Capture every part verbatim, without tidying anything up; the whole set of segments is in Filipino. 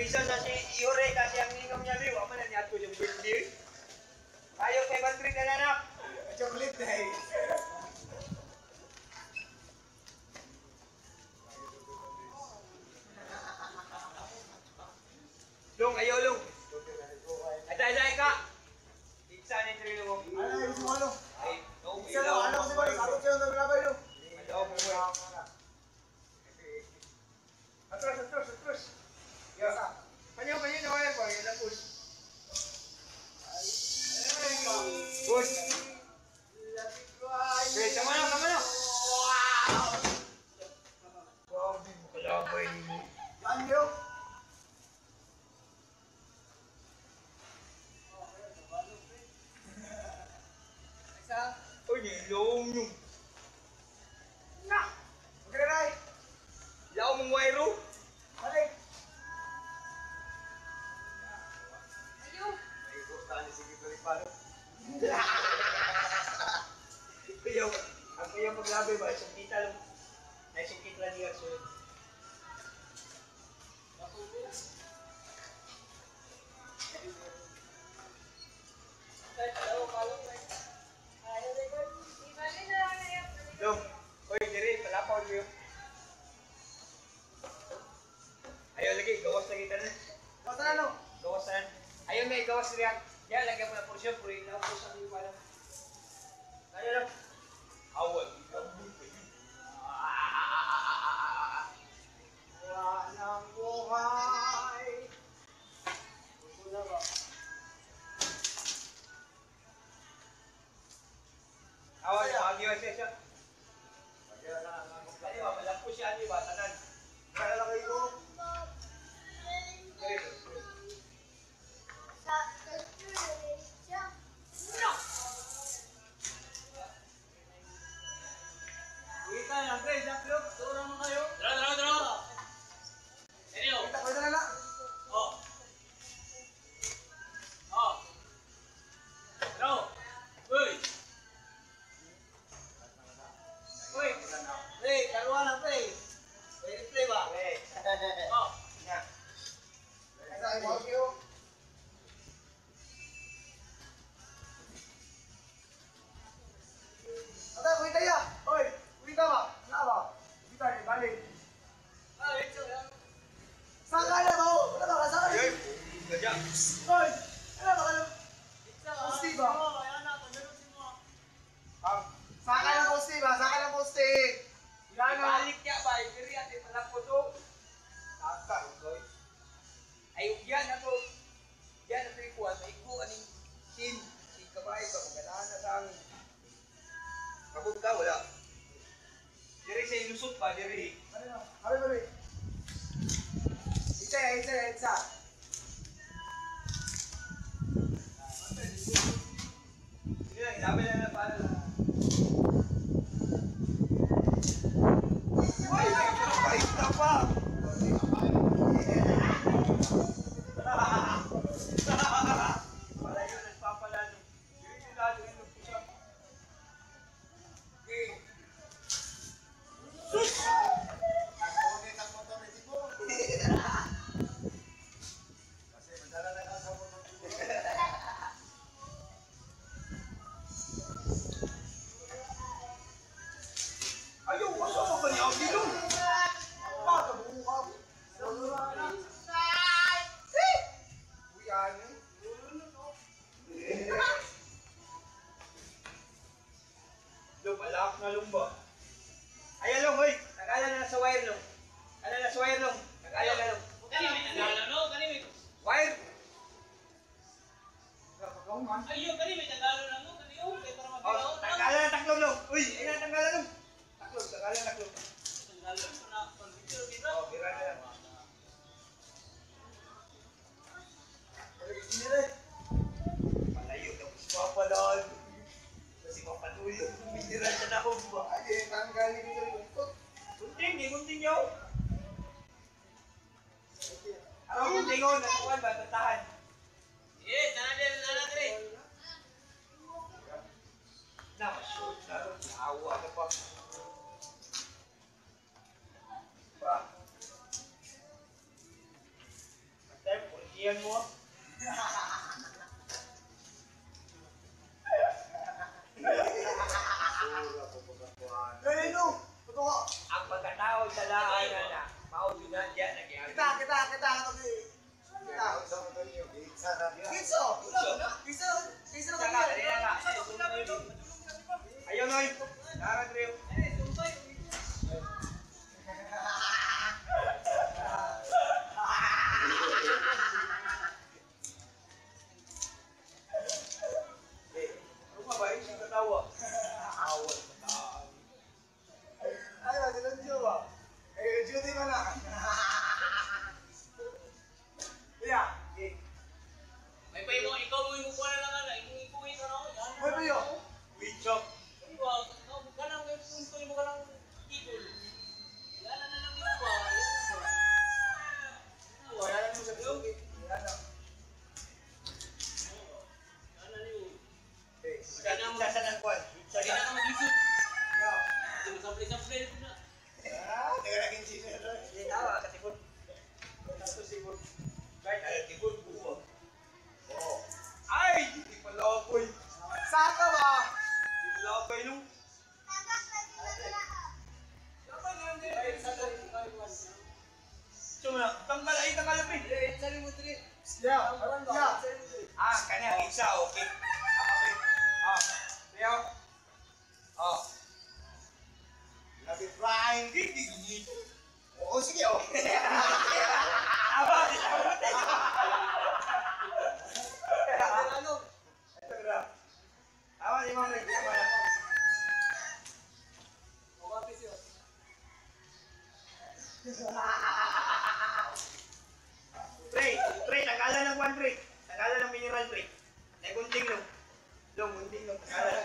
reason na si Iore kasi ang inom niya liw. Ama na niya ito yung birthday. Ayaw kay Bandrit na nanak. Chocolate na eh. Long, ayaw long. Atay-atay ka. Iksa na yung trilo mo. Ano, gusto mo ano? Ay, no. Iksa na, ano kasi ba? Sabot siya ng labay no? Ayaw mo mo. Atras, atras, atras. Yo. Kanyo, kanyo na wala ko. Yung lapos. Push. Okay, sama na, sama na. Wow! Grabe mo kalabay mo. Yan yo. Uy, nilong yung. Na! Magkakaray. Yaw mong wairo. Balik. Ayaw. Ay, gusto na sige balik pa no? Kuyaw, ang kuyaw maglabi ba? Sungkita lang. Ay, sungkit lang niya. So, Dong, oy, diri, palapaw niyo. Ayaw lagi, gawas lagi tanan. Basta ano? Gawasan. Ayaw na igawas riyan. Yan, lagyan mo na po siya, puri na po sa mga pala. Kaya lang. Awal. Wala nang buhay. Gusto na ba? Awal, magyo siya siya. Kaya na nga kung Kaya ba, malak po siya, di ba, tanan. kaya lang kayo ko. Kita lang, Chris, Jack Luke, turang mo kayo. Draw, draw, draw! Seryo! Kita ko na na. Oh! Oh! Draw! Uy! Uy, Pre, karuan na pre. Pwede play ba? eh, Oh! nga. Kaya sa mo kayo. Ata, kuwita ya. Oy, kuwita ba? Na ba? Kuwita ni balik. Ah, ito yan! Saan ka na ba? Wala ba ka? Saan ka na? Yoy, gadya. Oy, ano ba ka na? Ito! Posti ba? Oo, ayan na, pagdalusin mo! Ang, Saan ka na posti ba? Saan ka na posti? Yan na. balik niya ba, diri at malak po to. Taka, ugoy. Ay, yan na to. Yan na to ikuan, maiku aning sin. Si kabay ba, kung ganahan na sa ang kabog ka, wala. Diri sa ilusot ba, diri. Ano na? Habi, habi. Itsa ya, itsa ya, itsa. Sige lang, ilabi na na para lang. Ay, ay, ita pa! Wala yun, nagpapalalo. Diri yung lalo yung nagpusap. Okay. Sus! Kasi madala na ka sa mga Ayaw, masa mo ba niya ang bilong? bata buka. Uyan. Lumalak na lumba. Ayan lang, hoy. Nag-ala na sa wire long. Ala na sa wire long. Nag-ala na long. Kani may tagalo, no? Kani may... Wire. Kakauman. Ayun, kani may tagalo na mo. Kani yun, kaya para Oh, mabigaw. nag-ala na taklong long. Uy, ayun na tanggalan long. Taklong, nag-ala na taklong. Tagalo ko na, pag-video dito. Oh, bira na lang. Hindi rin. Palayo na si Papa Lon. Kasi papatuyo. Biniran siya na ako ba? Ay, tanggalin ko sa lungkot. Kunting, di kunting yaw. Ako kunting ko, nakuhan ba? Tatahan. Eh, sana din, sana din. Na, shoot na rin. Naawa na pa. Ba? Nagunting lo. Lo, gunting lo.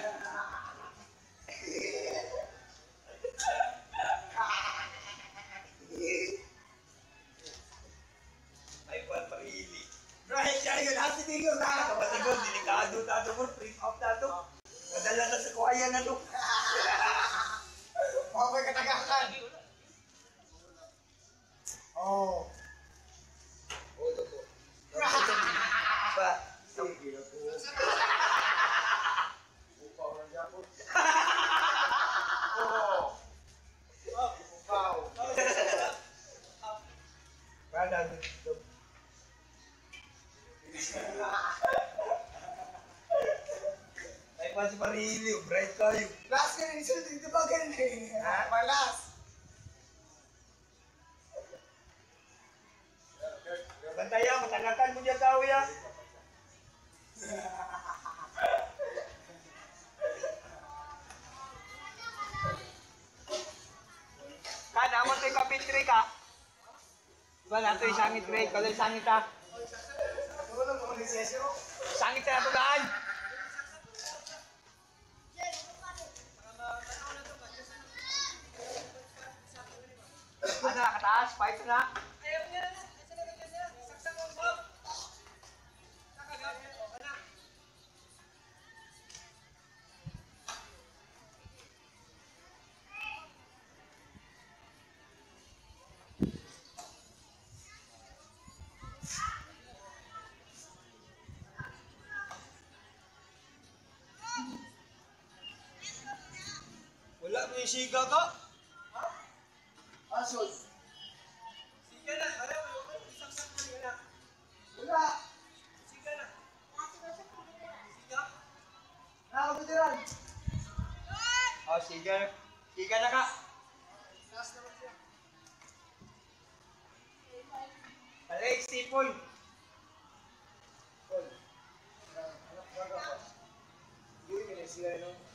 Ay, parili. Right, siya yun. Hati tingin yun. Kapatid mo, delikado tato mo. Print off tato. Madala na sa kuwaya na to. Okay, katagakan. Oh. Oo, ito po. Pa. Sige na po. Upaw na niya po. Oh. Upaw. Kada dito. Ay, pa si Parili. Bright kayo. Last ka na isulti. Dito ba ganun eh? Ha? Malas. Bantaya, matangatan mo dyan tao ya. Kada mo ito'y kapitri ka. Diba na ito'y sangit rin. Kalau sangit ha. Ano lang kung lisensyo? Sangit na tugaan. Ano na, kataas? Fight na. Wala mo yung siga ka. Asos. Siga na, wala mo yung isaksak mo yun na. Wala. Siga na. Siga. Nakakabitiran. Oh, siga. Siga na ka. Last naman siya. Alex, sipon. Hoy. Anak, anak, anak. Yun, yun, sila, no?